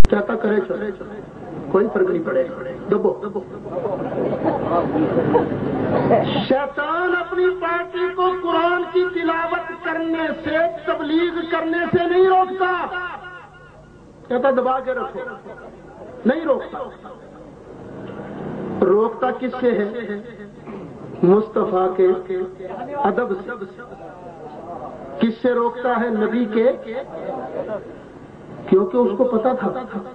کہتا کرے چلے کوئی فرق نہیں پڑے گا، دبو شیطان اپنی پارٹی کو قرآن کی تلاوت کرنے سے، تبلیغ کرنے سے نہیں روکتا، کہتا دبا کے رکھو، نہیں روکتا۔ روکتا کس سے ہے؟ مصطفیٰ کے ادب سے۔ کس سے روکتا ہے؟ نبی کے، کیونکہ اس کو پتا تھا،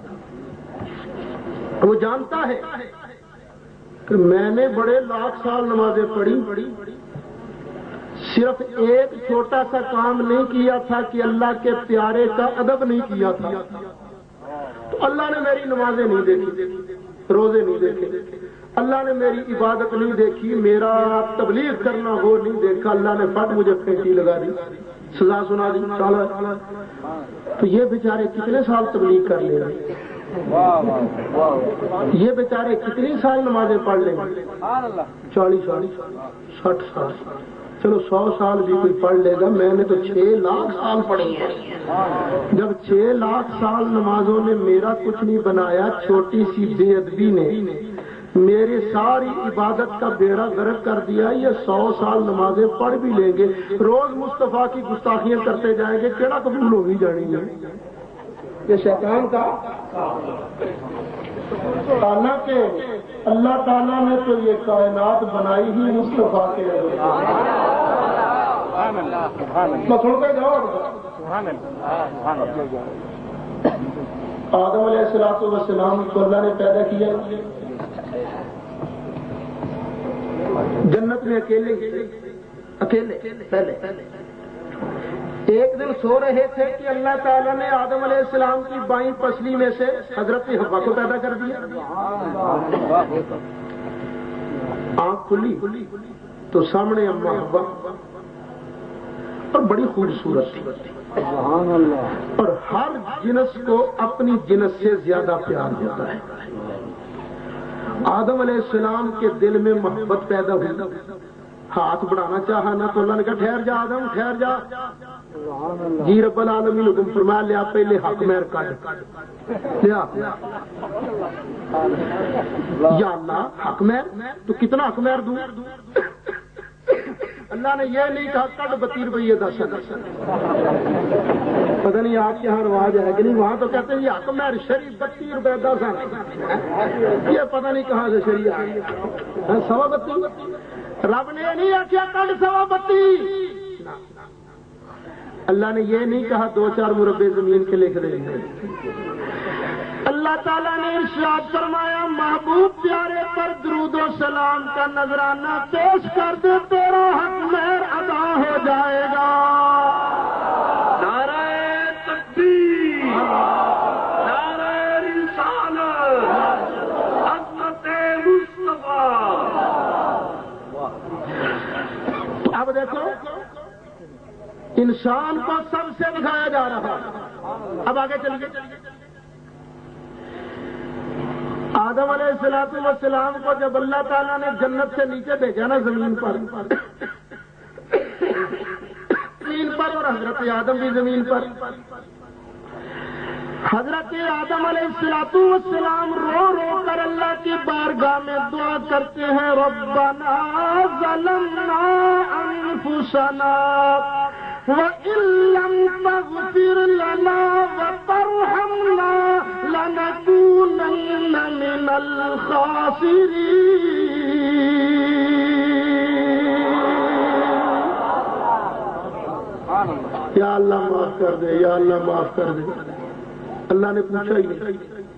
وہ جانتا ہے کہ میں نے بڑے لاکھ سال نمازیں پڑھی، صرف ایک چھوٹا سا کام نہیں کیا تھا کہ اللہ کے پیارے کا ادب نہیں کیا تھا، تو اللہ نے میری نمازیں نہیں دیکھی، روزے نہیں دیکھے، اللہ نے میری عبادت نہیں دیکھی، میرا تبلیغ کرنا وہ نہیں دیکھا، اللہ نے فٹ مجھے پھینٹی لگا دی، سزا سنا دی، چالا۔ تو یہ بیچارے کتنے سال تبلیغ کر لیں گے؟ یہ بیچارے کتنی سال نمازیں پڑھ لیں گے؟ 40 سال، 60 سال، چلو 100 سال بھی کوئی پڑھ لے گا، میں نے تو 6 لاکھ سال پڑھی ہے۔ جب 6 لاکھ سال نمازوں نے میرا کچھ نہیں بنایا، چھوٹی سی بے ادبی نے میری ساری عبادت کا بیڑا غرق کر دیا، یہ 100 سال نمازیں پڑھ بھی لیں گے، روز مصطفیٰ کی گستاخیاں کرتے جائیں گے، کیڑا قبول ہوگی جانی گے؟ یہ شیطان کا، حالانکہ اللہ تعالیٰ نے تو یہ کائنات بنائی ہی مصطفیٰ کے لیے۔ سنتے جاؤ، آدم علیہ السلام کو اللہ نے پیدا کیا جنت میں اکیلے پہلے ایک دن سو رہے تھے کہ اللہ تعالیٰ نے آدم علیہ السلام کی بائیں پسلی میں سے حضرت حوا کو پیدا کر دیا۔ آنکھ کھلی تو سامنے اماں حوا، اور بڑی خوبصورت تھی، اور ہر جنس کو اپنی جنس سے زیادہ پیار ہوتا ہے۔ آدم علیہ السلام کے دل میں محبت پیدا ہوئی، ہاتھ بڑھانا چاہا نا، تو اللہ نے کہا ٹھہر جا آدم، ٹھہر جا، جی رب العالمین حکم فرمایا لیا پہلے حق مہر کاٹ لیا۔ یا اللہ حق مہر تو کتنا حق مہر دوں؟ اللہ نے یہ نہیں کہا کٹ 32 روپیے 10، پتہ نہیں آپ کے یہاں رواج ہے کہ نہیں، وہاں تو کہتے ہیں یہ حق مہر شریف 32 روپے 10، یہ پتہ نہیں کہاں سے شریعت 32۔ رب نے یہ نہیں آخیا کٹ 32، اللہ نے یہ نہیں کہا 2-4 مربع زمین کے لکھ دیں گے۔ اللہ تعالیٰ نے ارشاد فرمایا محبوب پیارے پر درود و سلام کا نذرانہ پیش کر دے، تیرا حق مہر ادا ہو جائے گا۔ نعرہ تکبیر، نعرہ رسالت، عظمت مصطفیٰ۔ اب دیکھو انسان کو سب سے دکھایا جا رہا، اب آگے چلیے۔ آدم علیہ السلام کو جب اللہ تعالیٰ نے جنت سے نیچے بھیجا نا زمین پر، اور حضرت آدم بھی زمین پر، حضرت آدم علیہ السلام رو رو کر اللہ کی بارگاہ میں دعا کرتے ہیں، ربنا ظلمنا انفسنا وَإِن لَّمْ تَغْفِرْ لَنَا وَتَرْحَمْنَا لَنَكُونَنَّ مِنَ الْخَاسِرِينَ۔ یا اللہ معاف کر دے، یا اللہ معاف کر دے۔ اللہ نے پوچھا ہی نہیں۔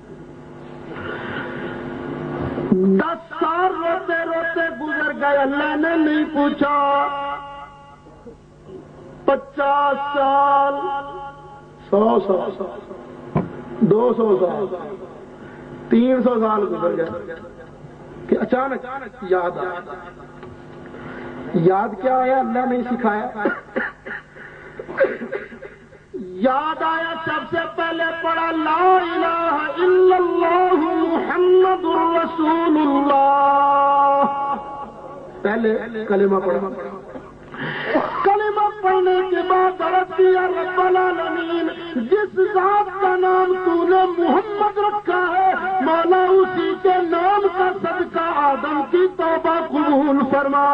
10 سال روتے روتے گزر گئے، اللہ نے نہیں پوچھا۔ 50 سال، 100 سال، 200 سال، 300 سال گزر گئے کہ اچانک یاد آیا۔ یاد کیا آیا؟ اللہ نے سکھایا۔ یاد آیا سب سے پہلے پڑھا لا الہ الا اللہ محمد الرسول اللہ، پہلے کلمہ پڑھا۔ کلمہ پڑھنے کے بعد رب العالمین جس ذات کا نام تو نے محمد رکھا ہے مولا اسی کے نام کا صدقہ آدم کی توبہ قبول فرما۔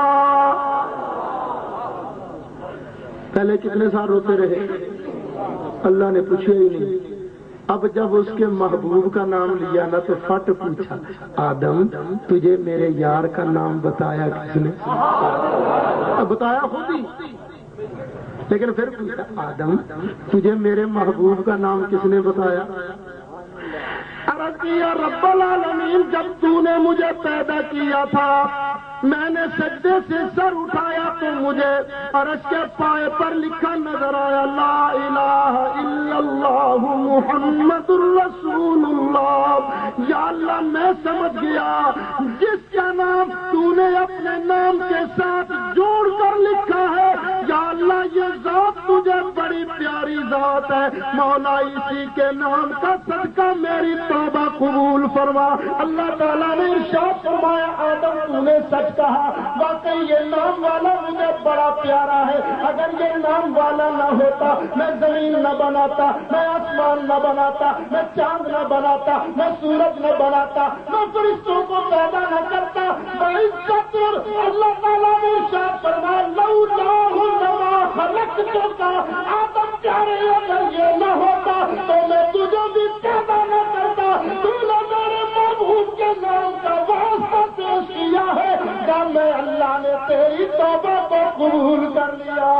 پہلے کتنے سال روتے رہے، اللہ نے پوچھا ہی نہیں۔ اب جب اس کے محبوب کا نام لیا نا تو فٹ پوچھا، آدم تجھے میرے یار کا نام بتایا کس نے؟ بتایا خود ہی، لیکن پھر پوچھا آدم تجھے میرے محبوب کا نام کس نے بتایا؟ عرض کیا رب العالمین جب تو نے مجھے پیدا کیا تھا میں نے سجدے سے سر اٹھایا تو مجھے عرش کے پائے پر لکھا نظر آیا لا الہ الا اللہ محمد الرسول اللہ۔ یا اللہ میں سمجھ گیا جس کا نام تو نے اپنے نام کے ساتھ جوڑ کر لکھا ہے یا اللہ یہ ذات تجھے بڑی پیاری ذات ہے مولا اسی کے نام کا صدقہ میری توبہ قبول فرما۔ اللہ تعالیٰ نے ارشاد فرمایا آدم تو نے سچ کہا، واقعی یہ نام والا مجھے بڑا پیارا ہے، اگر یہ نام والا نہ ہوتا میں زمین نہ بناتا، میں آسمان نہ بناتا، میں چاند نہ بناتا، میں سورج نہ بناتا، میں فرشتوں کو پیدا نہ کرتا۔ بعزت اللہ تعالیٰ نے ارشاد فرمایا لولا لما خلقتک آدم پیارے اگر یہ نہ ہوتا تو میں تجھے بھی پیدا نہ کرتا۔ تو نے میرے محبوب کے نام کا واسطہ پیش کیا ہے کہ میں اللہ نے تیری توبہ کو قبول کر لیا۔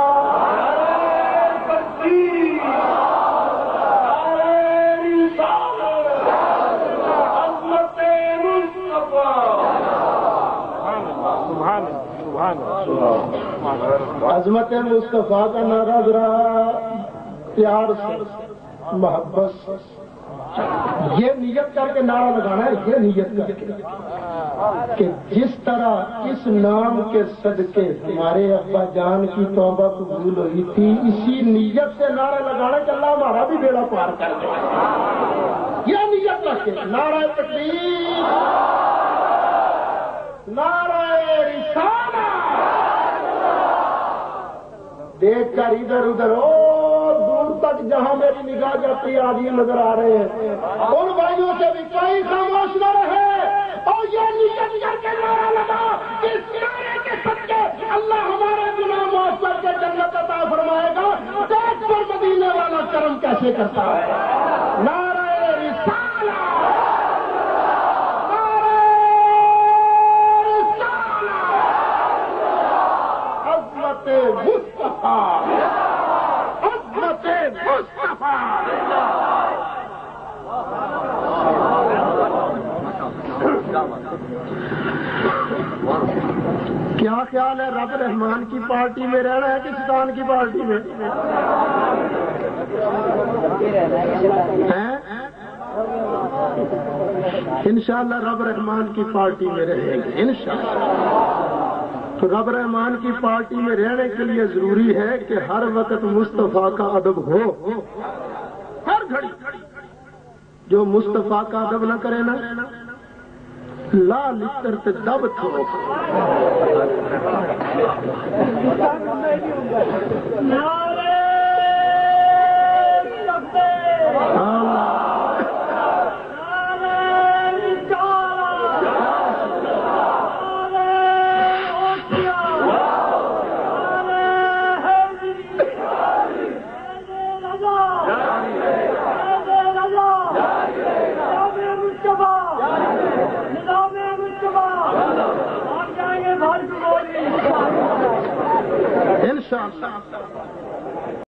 عظمت مصطفیٰ کا نعرہ ذرا پیار سے محبت سے یہ نیت کر کے نعرہ لگانا ہے، یہ نیت کر کے کہ جس طرح اس نام کے صدقے ہمارے ابا جان کی توبہ قبول ہوئی تھی اسی نیت سے نعرہ لگانا کہ اللہ ہمارا بھی بیڑا پار کر دے۔ یہ نیت کر کے نعرہ تکبیر، نعرہ رسالہ، دیکھ کر ادھر ادھر دور تک جہاں میری نگاہ جاتی آدمی نظر آ رہے ہیں ان بھائیوں سے بھی کوئی خاموش نہ رہے اور یہ نیت کر کے نعرہ لگا کہ اس نعرے کے صدقے اللہ ہمارے گناہ معاف کر کے جنت عطا فرمائے گا۔ دیکھ پر مدینے والا کرم کیسے کرتا ہے۔ نعرہ رسالہ، نعرہ رسالہ، عظمت مصطفیٰ، عظمت مصطفیٰ۔ کیا خیال ہے رب رحمان کی پارٹی میں رہنا ہے کہ شیطان کی پارٹی میں؟ انشاءاللہ رب رحمان کی پارٹی میں رہیں گے انشاءاللہ۔ تو رب رحمان کی پارٹی میں رہنے کے لیے ضروری ہے کہ ہر وقت مصطفیٰ کا ادب ہو، ہر گھڑی۔ جو مصطفیٰ کا ادب نہ کرے نا لا لکر تے دب تھو۔ انشاءاللہ